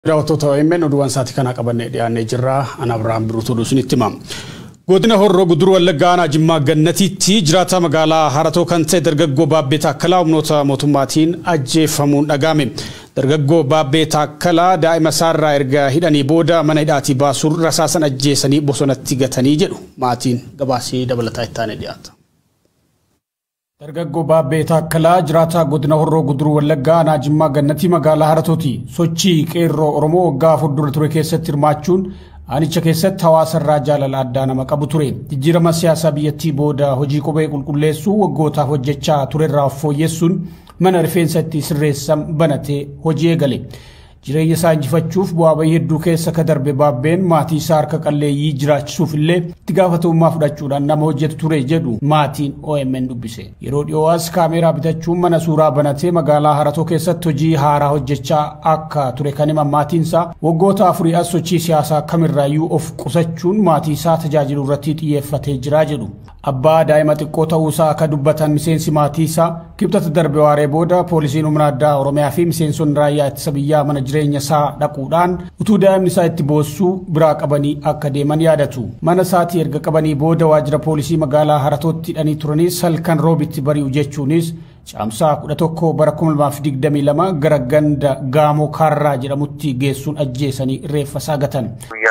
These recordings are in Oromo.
Raawwattoota OMN oduuwwan sa'aatii kana qabannee dhiyaannee jirra. Ana Abiraam Biruutuu Duusinitti himama. Godina Horroo Guduruu Wallaggaa Aanaa Jimmaa Gannatiitti jiraataa magaalaa Haratoo kan ta'e dargaggoo Baabbee Taakkalaa humnoota mootummaatiin ajjeefamuun dhaga'ame. Dargaggoo Baabbee Taakkalaa daa'ima isaarraa erga hidhanii booda mana hidhaatii baasuun rasaasan ajjeesanii bosonatti gatanii jedhu maatiin gabaasee dabalataa itti aanee dhiyaata. Dargaggoo Baabbee Taakkalaa jiraataa godina Horroo Guduruu Wallaggaa Aanaa Jimmaa Gannatii magaalaa Haratooti. Sochii qeerroo Oromoo waggaa afur dura ture keessatti hirmaachuun aanicha keessatti hawaasa irraa jaalala addaa nama qabu ture. Jijjiirama siyaasaa biyyattii booda hojii qubee qulqulleessuu waggootaaf hojjechaa ture irraa fooyyessuun mana rifeensa itti sirreessan banatee hojii eegale. Jireenya isaa injifachuuf bu'aa bahii hedduu keessa ka darbe Baabbeen maatii isaa harka qalleeyyii jiraachisuuf illee itti gaafatamummaa fudhachuudhaan nama hojjetu ture jedhu maatiin OMN dubbise. Yeroo dhiyoowaas kaameeraa bitachuun mana suuraa banatee magaalaa Haratoo keessatti hojii haaraa hojjechaa akka ture kan himan maatiin isaa waggoota afurii as sochii siyaasaa kamirraayyuu of qusachuun maatii isaa tajaajiluu irratti xiyyeeffatee jira jedhu. Abbaa daa'ima xiqqoo ta'uusaa akka dubbatan miseensi maatii isaa kibxata darbe waaree booda poolisiin humna addaa Oromiyaa fi miseensonni raayyaa ittisa biyyaa mana jireenya isaa dhaquudhaan utuu daa'imni isaa itti boossuu biraa qabanii akka deeman yaadatu. Mana isaatii erga qabanii booda waajjira poolisii magaalaa Haratootti hidhanii turanis halkan roobitti bari'u jechuunis caamsaa 11 bara 2022 gara ganda Gaamoo Kaarraa jedhamutti geessuun ajjeesanii reeffa isaa gatan.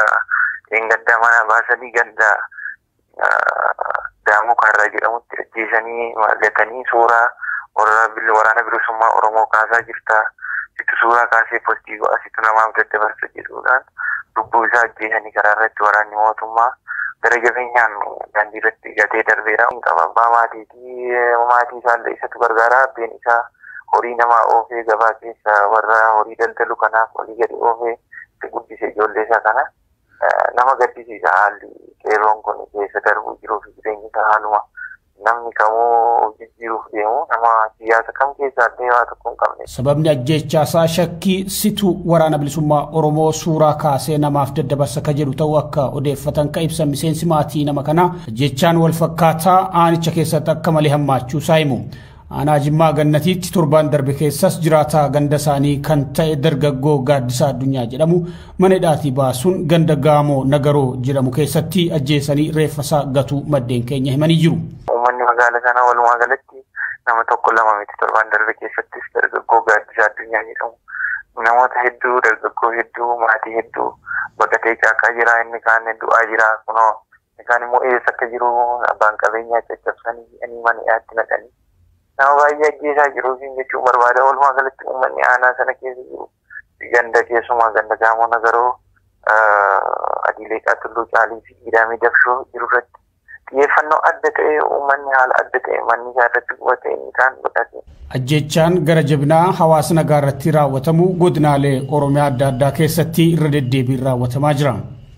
Gaamoo Kaarraa jedhamutti ajjeesanii gatanii suuraa waraana bilisummaa Oromoo kaasaa jirta. Situ suuraa kaasee postii asitti namaaf daddabarsa jedhuudhaan lubbuu isaa ajjeesanii karaa irratti waraanni mootummaa gara jabeenyaan daandii irratti gatee darbeera. Abbaa maatii isaallee isatu gargaara. Abbeen isaa horii namaa oofee gabaa keessa warra horii daldalu kanaaf olii gadi oofee guddise ijoollee isaa kana. Nama gaddisiisa haalli qeerroon kun keessa darbuu jiruu fi jireenya isaa haaluma namni kamuu jijjiiruuf deemu nama siyaasa kam keessaa deemaa tokko hin qabne. Sababni ajjechaa isaa shakkii situ waraana bilisummaa Oromoo suuraa kaasee namaaf daddabarsa ka jedhu ta'uu akka odeeffatan ka ibsan miseensi maatii nama kanaa ajjechaan wal fakkaataa aanicha keessatti akka malee hammaachuu isaa himu. Aanaa Jimmaa Gannatiitti torban darbe keessas jiraataa ganda isaanii kan ta'e dargaggoo Gaaddisaa Addunyaa jedhamu mana hidhaatii baasuun ganda Gaamoo Nagaroo jedhamu keessatti ajjeesanii reeffa isaa gatuu maddeen keenya himanii jiru. Uummanni magaalaa kana walumaa galatti nama tokko lama miti torban darbe keessattis dargaggoo Gaaddisaa Addunyaa jedhamu. Namoota hedduu dargaggoo hedduu maatii hedduu baqatee caakkaa jira inni kaan du'aa jira kunoo inni kaan immoo eessa akka jiru abbaan qabeenyaa caccabsanii ani mana hidhaatti naqanii. Nama baay'ee ajjeesaa jiru jechuun barbaada. Walumaa galatti uummanni aanaa sana keessa jiru ganda keessumaa ganda Gaamoo Nagaroo Adiilee Qaatulluu Caalii fi Gidaamii Dabshoo jiru irratti xiyyeeffannoo adda ta'e uummanni haala adda ta'e manni isaa irratti qubatee inni kaan godhate. Ajjechaan gara jabinaa hawaasa nagaa irratti raawwatamu godinaalee Oromiyaa adda addaa keessatti irra deddeebiin raawwatamaa jira.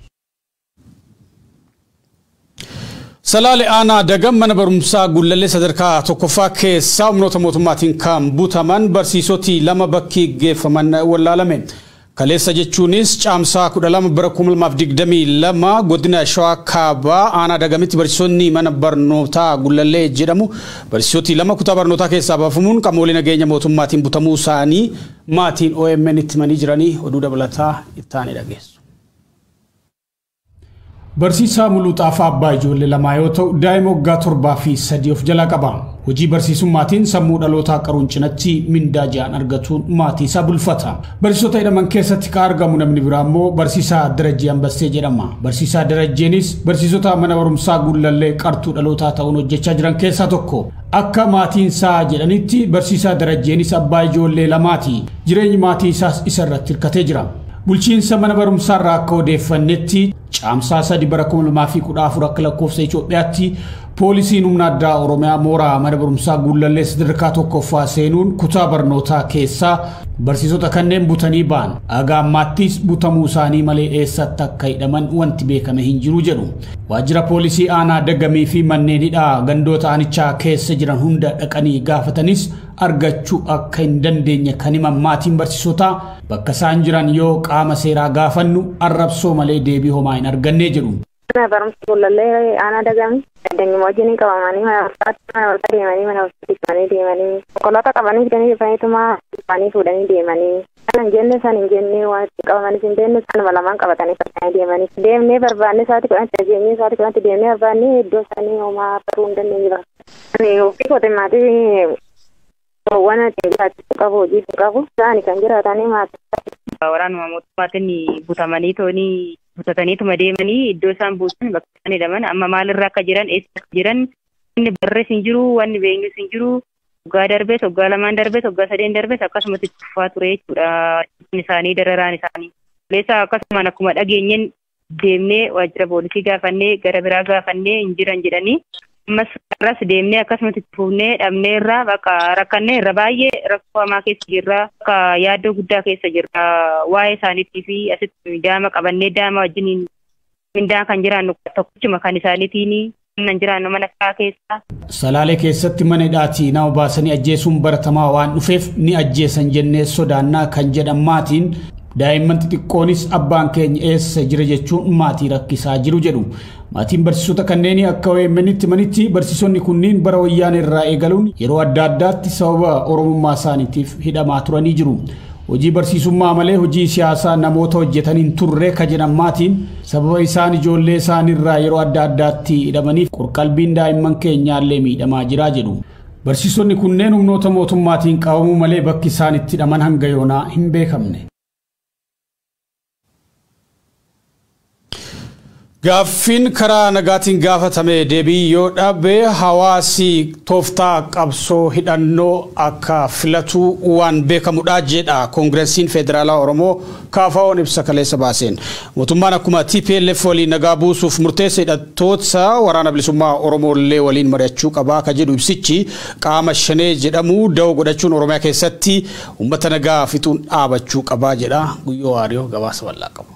Salaale Aanaa Dagam mana barumsaa Gullallee sadarkaa tokkoffaa keessaa humnoota mootummaatiin kan butaman barsiisoti lama bakki geeffaman wallaalame. Kaleessa jechuunis caamsaa 12 bara 2022 godina Shawaa Kaabaa Aanaa Dagamitti barsiisonni mana barnootaa Gullallee jedhamu barsiisoti lama kutaa barnootaa keessaa baafamuun qaamolee nageenya mootummaatiin butamuu isaanii maatiin OMN itti himanii jiranii oduu dabalataa itti aanee dhageessu. Barsiisaa Muluxaafaa Abbaa ijoollee lamaa yoo ta'u daa'ima waggaa 7 fi 3 of jalaa qaba. Hojii barsiisummaatiin sammuu dhalootaa qaruun cinatti mindaa ja'an argatuun maatii isaa bulfata. Barsiisota hidhaman keessatti ka argamu namni biraa immoo barsiisaa Darajjee Ambassee jedhama. Barsiisaa Darajjeenis barsiisota mana barumsaa Gullallee qartuu dhalootaa ta'uun hojjechaa jiran keessaa tokko. Akka maatiin isaa jedhanitti barsiisaa Darajjeenis abbaa ijoollee lamaati. Jireenyi maatii isaas isa irratti hirkatee jira. Bulchiinsa mana barumsaa irraa akka odeeffannetti caamsaa 3 bara 2014 akka lakkoofsa Itoophiyaatti poolisiin humna addaa Oromiyaa mooraa mana barumsaa Gullallee sadarkaa tokkoffaa seenuun kutaa barnootaa keessaa barsiisota kanneen butanii ba'an. Aga ammaattis butamuu isaanii malee eessatti akka hidhaman wanti beekame hin jiru jedhu. Waajjira poolisii Aanaa Dagamii fi manneen hidhaa gandoota aanichaa keessa jiran hunda dhaqanii gaafatanis argachuu akka hin dandeenye kan himan maatiin barsiisotaa bakka isaan jiran yoo qaama seeraa gaafannu arrabsoo malee deebii homaa hin arganne jedhu. أنا برمس كل الليل أنا دجامي الدنيا موجني كماني ما فاتنا ديماني ما نوصل ديماني كلها كماني كني فايت ما فاني فودني ديماني أنا جنة سان جنة وكماني سندين سان ملامان كبتاني فاني ديماني ديمني برباني ساعات كمان تجيني ساعات كمان ديمني برباني دوساني وما تروندن نيجا أنا وفي كده ما تي وانا تيجي تكابو جي تكابو ثاني كان جرا ثاني ما وران ما متماتني بوتاماني توني بوتاتني تمديمني إدوسان بوتن بكتاني دمان أما مال الركا جيران إيش جيران إن برا سنجرو وان بينجو سنجرو وقادر بيت وقالمان دربيت وقاسدين دربيت أكاسمة تفاتوريت نساني درران نساني ليس أكاسمة نكمل أجينين ديمني واجرا بوليسي غافني غربرا غافني إنجيران جيراني mas ras deemnee akkasumatti fuunee dhabnee irraa bakka rakkannee irra baay'ee rakkoo hamaa keessa jirra akka yaaddoo guddaa keessa jirra waa'ee isaaniitii fi asitti daama qabannee daama wajjiniin mindaan kan jiraannu tokkichuma kan isaaniitiin nan jiraannu mana isaa keessa. Salaalee keessatti mana hidhaatii nama baasanii ajjeesuun baratamaa waan dhufeef ni ajjeesan jennee sodaannaa kan jedhan maatiin daa'imman xixiqqoonis abbaan keenya eessa jira jechuun maatii rakkisaa jiru jedhu. Maatiin barsiisota kanneenii akka OMN'tti manitti barsiisonni kunniin bara wayyaan irraa eegaluun yeroo adda addaatti sababa oromummaa isaaniitiif hidhamaa turanii jiru. Hojii barsiisummaa malee hojii siyaasaa namoota hojjetaniin turre ka jedhan maatiin sababa isaan ijoollee isaaniirraa yeroo adda addaatti hidhamaniif qorqalbiin daa'imman keenyaallee miidhamaa jira jedhu. Barsiisonni kunneen humnoota mootummaatiin qabamuu malee bakki isaan itti hidhaman hanga yoonaa hin beekamne. Gaaffin karaa nagaatiin gaafatame deebii yoo dhabe hawaasi tooftaa qabsoo hidhannoo akka filatu waan beekamudha jedha Koongiresiin Federaalaa Oromoo KFO'n ibsa kaleessa baaseen. Mootummaan akkuma TPLF waliin nagaa buusuuf murteessa hidhattoota waraana bilisummaa Oromoolee waliin mari'achuu qabaa ka jedhu ibsichi qaama shanee jedhamu da'oo godhachuun Oromiyaa keessatti uummata nagaa fixuun dhaabachuu qabaa jedha Guyyoo Waariyoo gabaasa bal'aa qabu.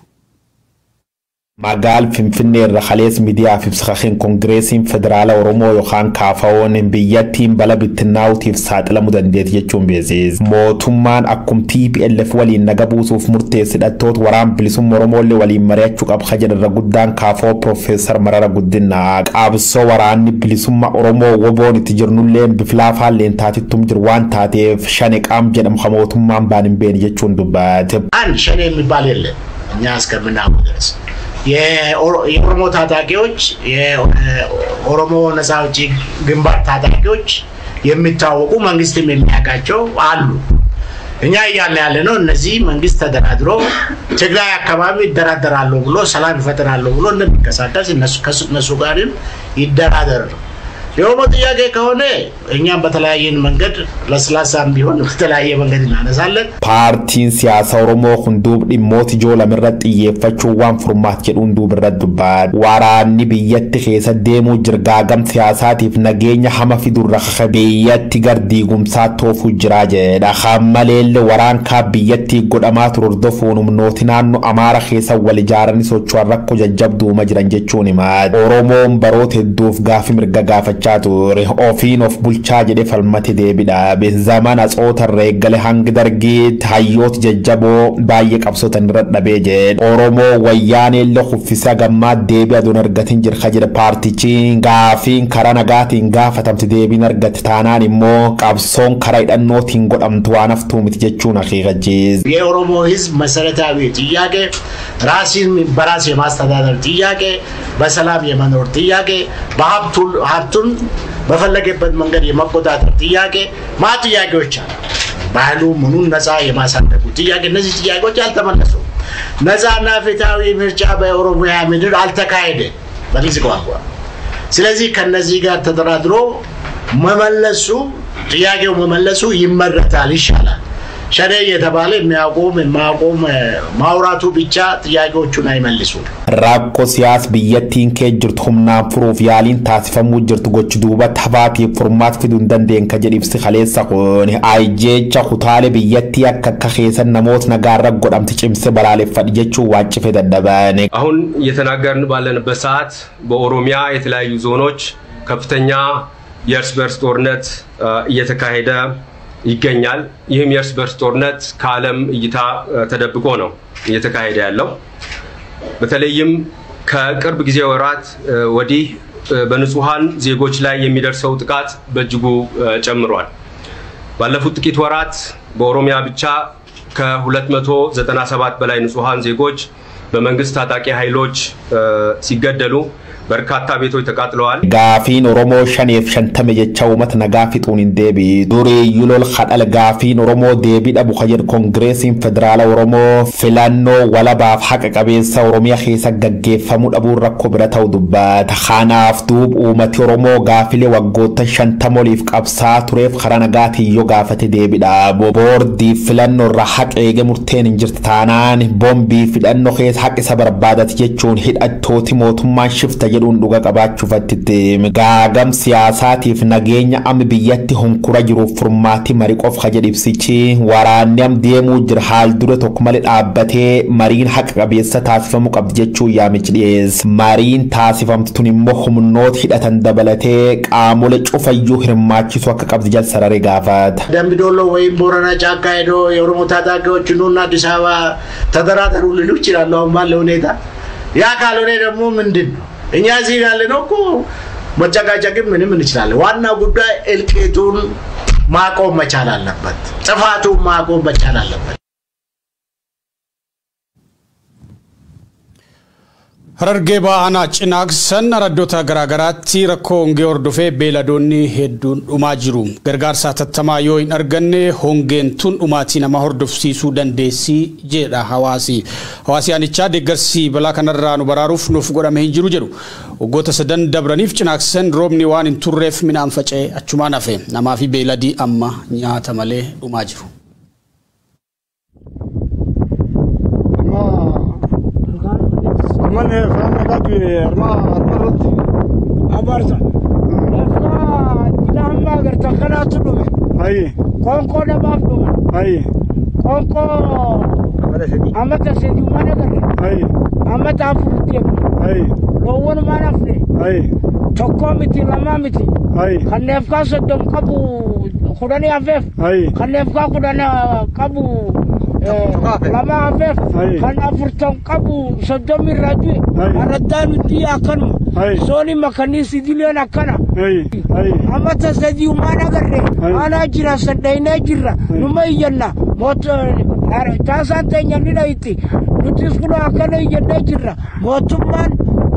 Magaal Finfinnee irra khalees miidiyaa fi ibsa Koongiresiin Federaalaa Oromoo yookaan KFO'n biyyattiin bala bittinnaa'uutiif saaxilamuu dandeetti jechuun beeksise. Mootummaan akkuma TPLF waliin nagaa buusuuf murteesse hidhattoota waraana bilisummaa Oromoolee waliin mari'achuu qaba jedha guddaan KFO Profeesar Marara Guddinaa. Qabsoo waraanni bilisummaa Oromoo woboon itti jirnullee biflaafaan leentaatittum jiru waan taateef shane qaam jedhamu mootummaan baan hin beekne jechuun dubbate. An shane የሚባል የለም እኛ እስከምናውቅ ድረስ የኦሮሞ ታጣቂዎች የኦሮሞ ነፃ አውጪ ግንባር ታጣቂዎች የሚታወቁ መንግስትም የሚያውቃቸው አሉ። እኛ ያለ ነው እነዚህ መንግስት ተደራድሮ ትግራይ አካባቢ ይደራደራሉ ብሎ ሰላም ይፈጥራሉ ብሎ እንደሚንቀሳቀስ እነሱ ጋርም ይደራደር የኦሮሞ ጥያቄ ከሆነ እኛም በተለያየ መንገድ ለስላሳም ቢሆን በተለያየ መንገድ እናነሳለን። ፓርቲን ሲያሳ ኦሮሞ ሁንዱብ ዲሞት ጆላ ምረጥ ይፈቹ ዋን ፎርማት ጀዱን ዱብረድ ዱባድ ዋራኒ ቢየት ኸሰ ደሙ ጅርጋገም ሲያሳቲፍ ነገኛ ሐማ ፊዱር ረኸ ቢየት ገርዲ ጉምሳ ቶፉ ጅራጀ ዳኸመሌል ወራን ካ ቢየት ጎዳማት ሩርዶፎኑ ኖቲናኑ አማራ ኸሰ ወልጃራኒ ሶቹ አረኮ ጀጀብዱ መጅራን ጀቹኒ ማ ኦሮሞም በሮት ዱፍ ጋፊ ምርጋጋፈ Chature ofin of bulcha jede falmati debida be zaman asota regale hang dargit hayot jajjabo baye qabsotan radda beje Oromo wayane le khufisa gamma debi adon argatin jir khajira party chin gafin karana gatin gafatam debi nargat tanan immo qabson karaidan notin godamtu anaftu mitjechuna khigajiz ye Oromo hizb masalatawi tiyage rasin baras የማስተዳደር ጥያቄ በሰላም የመኖር ጥያቄ በሀብቱን በፈለገበት መንገድ የመቆጣጠር ጥያቄ ማጥያቄዎች አሉ። ባህሉ ምኑን ነፃ የማሳደጉ ጥያቄ እነዚህ ጥያቄዎች ያልተመለሱ ነፃና ፍትሃዊ ምርጫ በኦሮሚያ ምድር አልተካሄደ በግልጽ ቋንቋ። ስለዚህ ከነዚህ ጋር ተደራድሮ መመለሱ ጥያቄው መመለሱ ይመረጣል ይሻላል። ሸኔ የተባለ የሚያቆም የማቆም ማውራቱ ብቻ ጥያቄዎቹን አይመልሱ። ራቆ ሲያስ ቢየቲን ከጅርት ሁምና ፕሩፍ ያሊን ታስፈሙ ጅርት ጎች ዱባ ተባቲ ፎርማት ፊዱ እንደንደን ከጀዲብስ ኸሌሳ ቆኒ አይጄቻ ሁታለ ቢየቲ ያከከኸሰን ነሞት ነጋራ ጎዳም ተጭምስ በላለ ፈድጀቹ ዋጭ ፈደደባኔ አሁን እየተናገርን ባለንበት ሰዓት በኦሮሚያ የተለያዩ ዞኖች ከፍተኛ የእርስ በርስ ጦርነት እየተካሄደ ይገኛል። ይህም የእርስ በርስ ጦርነት ከዓለም እይታ ተደብቆ ነው እየተካሄደ ያለው። በተለይም ከቅርብ ጊዜ ወራት ወዲህ በንጹሃን ዜጎች ላይ የሚደርሰው ጥቃት በእጅጉ ጨምሯል። ባለፉት ጥቂት ወራት በኦሮሚያ ብቻ ከ297 በላይ ንጹሃን ዜጎች በመንግስት ታጣቂ ኃይሎች ሲገደሉ በርካታ ቤቶች ተቃጥለዋል። ጋፊን ኦሮሞ ሸኔፍ ሸንተመ የቻው መት ነጋፊጡን እንዴቢ ዱሪ ዩሎል ኸዳል ጋፊን ኦሮሞ ዴቢ ደቡ ኸየር ኮንግሬሲን ፌደራል ኦሮሞ ፊላኖ ወለባፍ ሐቅ ቀቤሳ ኦሮሚያ ኺሰ ገገፈሙ ደቡ ረኮ ብረታው ዱባት ኻናፍ ዱብ ኡመቲ ኦሮሞ ጋፊሌ ወጎተ ሸንተሞሊፍ ቀብሳ ቱሬፍ ኸራነጋቲ ዮ ጋፈተ ዴቢ ዳቦ ቦርዲ ፊላኖ ረሐቅ ኤገ ሙርቴን እንጅርት ታናን ቦምቢ ፊላኖ ኺስ ሐቅ ሰበርባዳት የቹን ሂዳቶቲ ሞቱማን ሽፍተ jedhuun dhuga qabaachuu fattite gaagam siyaasaatiif nageenya am biyyatti honkura jiruuf furmaati marii qof jedhibsichi waraanni am deemuu jira haal dura tokko malee dhaabbatee mariin haqa qabeessa taasifamu qabdi jechuu yaamichi dhiyees mariin taasifamtu tun immoo humnoota hidhatan dabalatee qaamolee cufayyuu hirmaachisu akka qabdi jal sararee gaafata. ደምቢዶሎ ወይም ቦረና ጫካ ሄዶ የኦሮሞ ታጣቂዎች ኑና አዲስ አበባ ተደራደሩ ሊሉ ይችላሉ። አሁን ባለው ሁኔታ ያ ካልሆነ ደግሞ ምንድን ነው እኛ እዚህ ያለነው እኮ መጨቃጨቅም ምንም እንችላለን። ዋናው ጉዳይ እልቂቱን ማቆም መቻል አለበት። ጥፋቱን ማቆም መቻል አለበት። Harargee ba'ana cinaaqsan araddoota garaagaraatti rakkoo hongee hordofee beeladoonni hedduun dhumaa jiru. Gargaarsa hatattamaa yoo hin arganne hongeen tun dhumaatii nama hordofsiisuu dandeessi jedha hawaasi. Hawaasi aanichaa deeggarsi balaa kanarraa nu baraaruuf nuuf godhame hin jiru jedhu. Waggoota sadan dabraniif cinaaqsan roobni waan hin turreef midhaan faca'ee achumaan hafe. Namaa fi beeladii amma nyaata malee dhumaa jiru. من فهم قدوي أرما رد أبارزة لا ما قدرت خلاص تدوم أي كون ما أفدوم أي كون أما تسدي ما نقدر أي أما تافرتي أي لون ما نفني أي تقومتي لما متي أي خنفكا صدم كابو خداني أفف أي خنفكا خدانا كابو lama afef kan afurtan qabu sodomi radu araddan di akan soni makanisi dilen akana amata sadi umana garre ana jira sadaina jira numayyanna moto tasa tanya nidaiti nutiskulo akana yedda jira motumman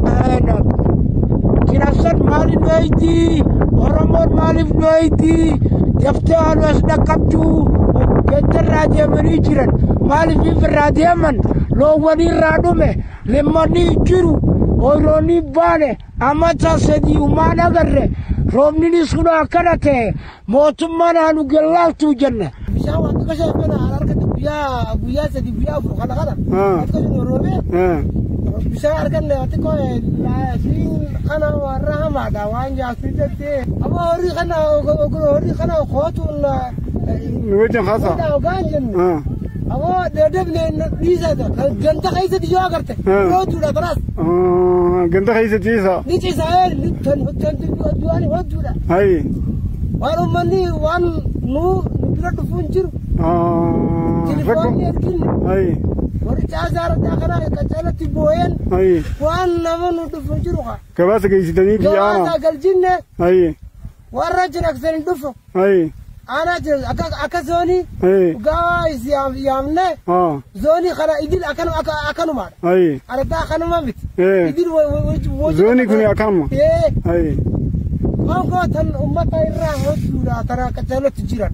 kirasan mali noiti oromon mali noiti yafte alwas dakabju الراديو مريجرن مالي في الراديو من لو وني رادومه لما نيجرو وروني بانه أما تصدي وما نقدر رومني نسخنا كنته موتمان هنو جلال توجنه بيشاو أتكشف أنا أركض بيا سدي بيا فوق هذا أتكشف رومي بيشاو أركض له أتكو لا سين أنا وراه ما دوان جاسيته أما هوري خنا خواتون نوجه خاصة. أبغى دبلة نيزة جنتا خيزة تجوا كرته. هودولا تراس. جنتا خيزة تيزا. نيزة هاي تن تجواني هودولا. هاي. وانو مني وان نو نبلا تفونجر. تلفون يركين. هاي. ورجازار تاخنا كتلا تبوين. هاي. وان نمو نتفونجروها. كباس كيسي تاني بيانا. كباس كالجنة. هاي. ورجنا كسر ندفو. هاي. أنا جل أكا زوني guys يامنه زوني خلا يدير أكانو مار أنا تا أكانو ما بيت يدير زوني كوني أكانو أي أنكو تن أمة إيران هتورا ترى كتلو تجيران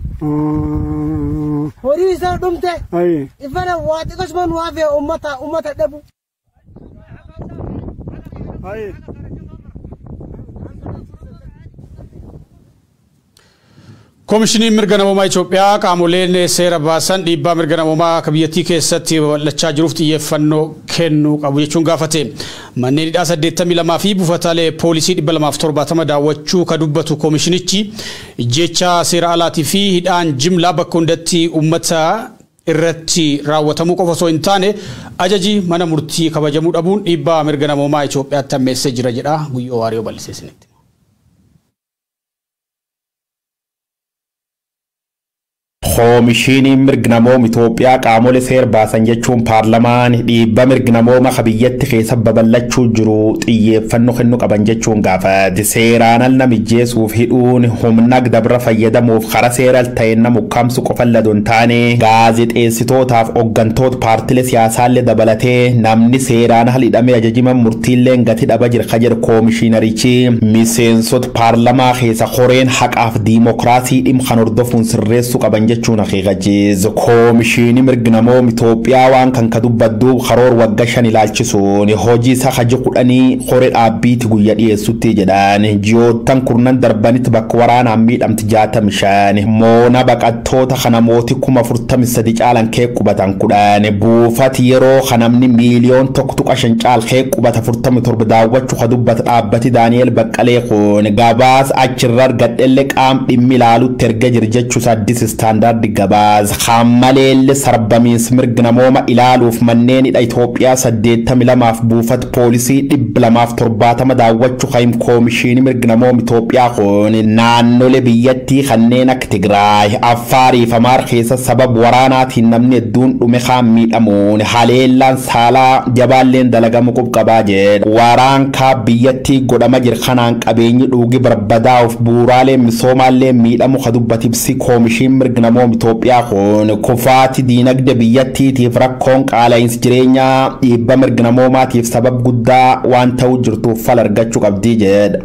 هوري إذا دمته إفنا واتي كشمان وافي أمة دبو Komishinii mirga namummaa Itoophiyaa qaamoleen seera baasan dhiibbaa mirga namummaa akka biyyattii keessatti babal'achaa jiruuf xiyyeeffannoo kennuu qabu jechuun gaafate. Manneen hidhaa 82 fi buufataalee poolisii 270 daawwachuu ka dubbatu komishinichi jecha seera alaatii fi hidhaan jimlaa bakka hundatti uummata irratti raawwatamuu qofa osoo hin taane ajaji mana murtii kabajamuu dhabuun dhiibbaa mirga namummaa Itoophiyaatti hammeessee jira jedha Guyyoo Waariyoo bal'iseesinitti. Koomishinii mirga namooma Itoophiyaa qaamolee seera baasan jechuun paarlamaan dhiibba mirga namooma biyyatti keessa babal'achuu jiru xiyyeeffannoo kennuu qaban jechuun gaafate. Seeraan al namijjeesuuf hidhuun humna dabra fayyadamuuf karaa seeral ta'een nama ukkaamsu qofa ladoon taane gaazexeessitootaaf hooggantoota paartilee siyaasaallee dabalatee namni seeraan hidhamee ajajiman murtiillee gati dhaba jira jedhu koomishinarichi miseensota paarlamaa keessa koreen haqaaf diimokiraasii dhimma kan hordofuun sirreessuu qaban jechuun haqiiqachiis. Koomishinii mirga namooma Itoophiyaa waan kan kadubbaddu karoor waggaa 5 ilaalchisuun hojii isaa haji 10 koree dhaabbiitti guyyaa dhiyeessutti jedhan ji'oottan kurnan darbanitti bakka waraanaan miidhamti 65 moona baqattoota kana mootii 43 caalan kee qubatan 10 buufati yeroo kanamni miiliyoon 1.5 caal kee qubata 47 daawwachuu kadubbata dhaabbati Daani'eel Baqqalee kun gabaas achirra argadhelle qaam dhimmi ilaalutti erga jira jechuu saddis standard gabaas hammaleelle sarbamiins mirga namooma ilaaluuf manneen Itoophiyaa 82 buufata poolisii 270 daawwachuu qaim koomishinii mirga namooma Itoophiyaa kun naannolee biyyattii kanneen akka Tigraay, Affaarii fi Amaar keessa sabab waraanaatiin namni hedduun dhume kaan miidhamuun haleellaan saalaa jabaalleen dalagamu qubqabaa jedha. Waraankaa biyyattii godhama jira kanaan qabeenyi dhuugi barbadaa'uuf bu'uuraalee misoomaallee miidhamu kadubbatiibsi koomishinii mirga namooma Itoophiyaa kun kufaati diinagdee biyyattiitiif rakkoon qaala'insi jireenyaa dhiibba mirga namoomaatiif sabab guddaa waan ta'uu jirtuuf fala argachuu qabdii jedha.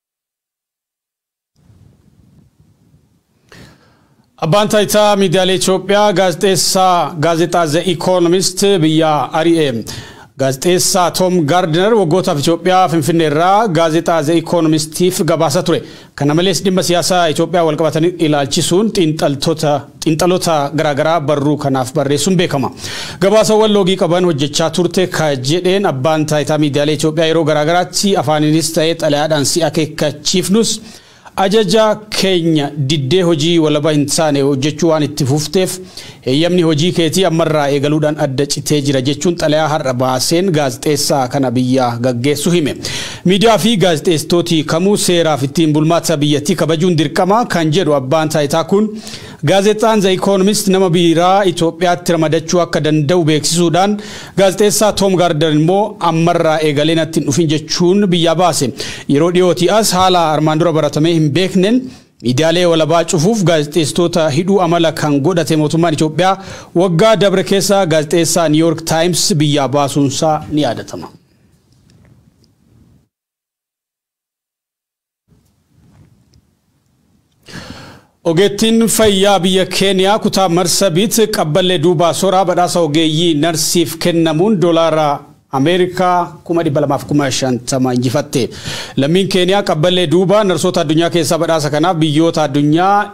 Abbaan taayitaa miidiyaalee Itoophiyaa gaazexaa The Economist biyya Ari'ee. Gaazexeessaa Tom Gardner waggoota Itoophiyaa Finfinnee irraa gaazexaa The Economistiif gabaasa ture. Kana malees dhimma siyaasaa Itoophiyaa wal qabatanii ilaalchisuun xiinxaloota garaagaraa barruu kanaaf barreessuun beekama. Gabaasawwan loogii qaban hojjechaa turte ka jedheen abbaan taayitaa miidiyaalee Itoophiyaa yeroo garaagaraatti afaaninis ta'ee xalayaadhaan si akeekkachiifnus ajaja keenya diddee hojii walaba hin taane hojjechuu waan itti fufteef heeyyamni hojii keetii ammarraa eegaluudhaan adda citee jira jechuun xalayaa har'a baaseen gaazexeessaa kana biyya gaggeessu hime. Miidiyaa fi gaazexeessitooti kamuu seeraaf ittiin bulmaata biyyattii kabajuun dirqama kan jedhu abbaan taayitaa kun gaazexaan The Economist nama biiraa Itoophiyaatti ramadachuu akka danda'u beeksisuudhaan gaazexeessaa Tom Gardner immoo ammarraa eegaleen ittiin dhufin jechuun biyya baase. Yeroo dhiyootii as haala armaan dura baratamee hin beekneen miidiyaalee walabaa cufuuf gaazexeessitoota hidhuu amala kan godhate mootummaan Itoophiyaa waggaa dabre keessa gaazexeessaa New York Times biyya baasuunsaa ni yaadatama. Ogeettiin fayyaa biyya Keeniyaa kutaa Marsabit qabballee duubaa soraa badhaasa ogeeyyii narsiif kennamuun doolaara Ameerikaa 250 injifatte. Lammiin Keeniyaa qabballee duubaa narsoota addunyaa keessaa badhaasa kanaaf biyyoota addunyaa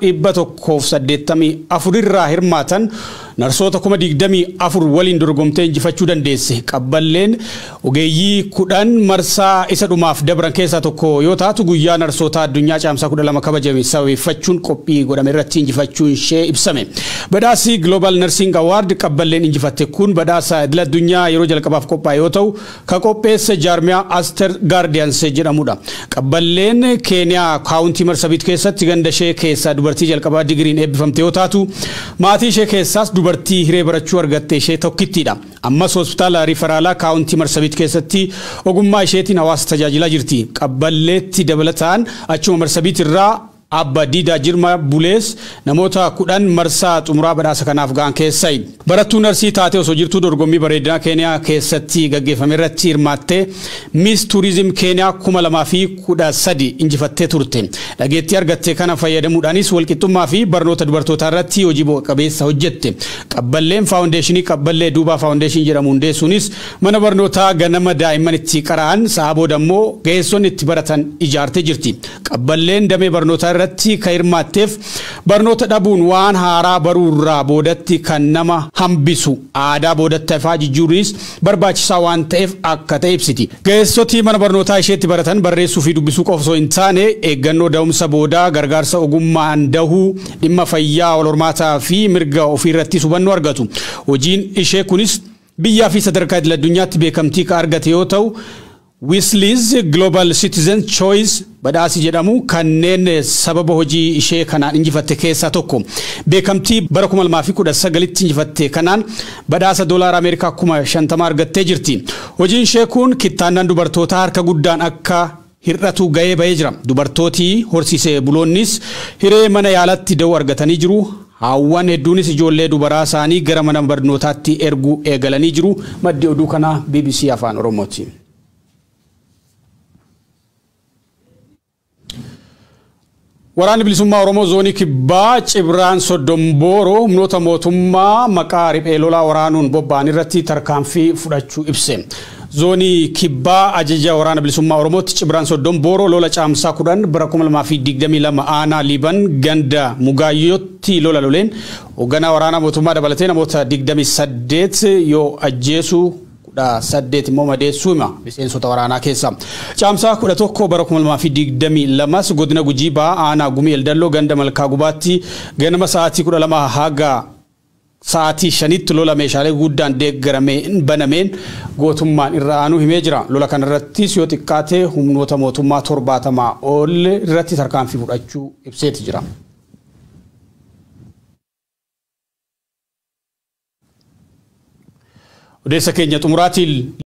184 irraa hirmaatan narsoota 24 waliin dorgomtee injifachuu dandeesse. Qabballeen ogeeyyii 10 marsaa isa dhumaaf dabran keessaa tokko yoo taatu guyyaa narsoota addunyaa caamsaa 12 kabajame sababeeffachuun qophii godhame irratti injifachuun ishee ibsame. Badhaasi Global Nursing Award qabballeen injifatte kun badhaasa idil addunyaa yeroo jalqabaaf qophaa'e yoo ta'u ka qopheesse jaarmiyaa Aster Guardians jedhamudha. Qabballeen Keeniyaa kaawuntii Marsabit keessatti ganda ishee keessaa dubartii jalqabaa digiriin eebbifamte yoo taatu maatii ishee keessaas dubartii hiree barachuu argatte ishee tokkittiidha. Ammas hospitaala riferaalaa kaawuntii Marsabit keessatti ogummaa isheetiin hawaasa tajaajilaa jirti. Qabballeetti dabalataan achuma Marsabit irraa Abba Dida Jirma Bulees namoota 10 marsaa xumuraa badhaasa kanaaf ga'an keessaa barattuu narsii taatee osoo jirtuu dorgommii bareedinaa Keeniyaa keessatti gaggeeffame irratti hirmaattee Miss Tourism Keeniyaa 2013 injifattee turte. Dhageettii argatte kana fayyadamuudhaanis walqixxummaa fi barnoota dubartootaa irratti hojii bu'a qabeessa hojjette. Qabballeen faawundeeshinii qabballee duubaa faawundeeshin jedhamu hundeessuunis mana barnootaa ganama daa'imman itti qara'an sa'a booda immoo ga'eessonni itti baratan ijaartee jirti. Qabballeen damee barnootaa irratti ka hirmaatteef barnoota dhabuun waan haaraa baruurraa boodatti kan nama hambisu aadaa boodatti hafaa jijjiiruunis barbaachisaa waan ta'eef akka ta'e ibsiti. Ga'eessoti mana barnootaa isheetti baratan barreessuu fi dubbisuu qofa osoo hin taane eeggannoo da'umsa boodaa gargaarsa ogummaan dahuu dhimma fayyaa wal hormaataa fi mirga ofii irratti hubannoo argatu. Hojiin ishee kunis biyyaa fi sadarkaa idil addunyaatti beekamtii ka argate yoo ta'u Weasley's Global Citizen Choice badhaasi jedhamu kanneen sababa hojii ishee kanaan injifatte keessaa tokko. Beekamtii bara 2019tti injifatte kanaan badhaasa $50 50,000 argattee jirti. Hojiin ishee kun kittaannaan dubartoota harka guddaan akka hir'atu ga'ee ba'ee jira. Dubartooti horsiisee buloonnis hiree mana yaalatti da'uu argatanii jiru. Hawwan hedduunis ijoollee dubaraa isaanii gara mana barnootaatti erguu eegalanii jiru. Maddi oduu kana BBC Afaan Oromooti. Waraanni bilisummaa Oromoo zoonii kibbaa Cibraan Soddombooroo humnoota mootummaa maqaa riphee lolaa waraanuun bobba'an irratti tarkaanfii fudhachuu ibse. Zoonii kibbaa ajaja waraana bilisummaa Oromootti Cibraan Soddombooroo lola caamsaa 10 bara 2022 aanaa Liiban ganda Mugaayyootti lola loleen hoogganaa waraana mootummaa dabalatee namoota 28 yoo ajjeesu 8 immoo madeessuu hima miseensota waraanaa keessa. Caamsaa 11 bara 2022 godina Gujii ba'aa aanaa Gumii Eldalloo ganda Malkaa Gubaatti ganama sa'aatii 12 haga sa'aatii 5tti lola meeshaalee guddaan deeggarameen banameen gootummaan irra aanu himee jira. Lola kanarrattis yoo xiqqaate humnoota mootummaa 70 ol irratti tarkaanfii fudhachuu ibseeti jira. Odeessa keenya xumuraatiin